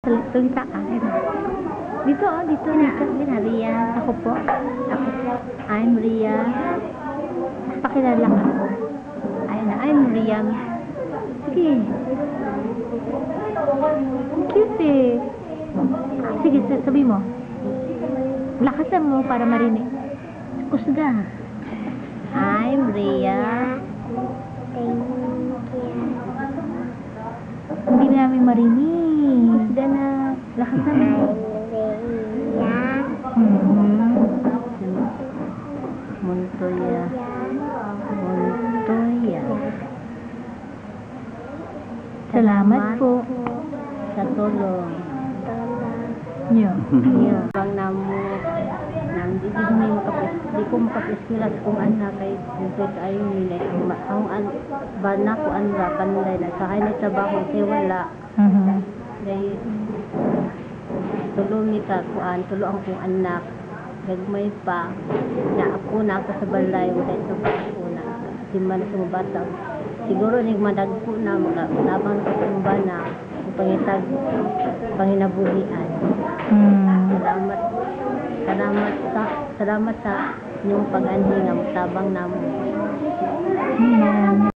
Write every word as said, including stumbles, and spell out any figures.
Sal- Salita ka. Ito. Dito, oh, dito, dito. Dito, Ria. Ako po. Ako po. I'm Ria. Pakilala ka. Ayun na, I'm Ria. Sige. Cute eh. Sige, sabi mo. Lakasan mo para marinig. Kusga. I'm Ria. Hindi namin marinig. Kusga na. Lakasan mo. Mm-hmm. Montoya. Montoya. Salamat po sa tulong niyo. Niyo. Bang namo nang di di mo makapis, di ko makapiskila sa kung anak kay dito tayo nila ang an bana ko anra kanila na sa hay ni trabaho kay wala. Mhm. Dai tulong ni ka kuan tulong ang kong anak gagmay pa na ako na ako sa balay wala ito pa ako na siman sa mga bata siguro ning madagpo na magtabang ko sa bana pangitag panginabuhian. Hmm. Salamat salamat sa salamat sa inyong pag-anhi nga tabang namo. Hmm.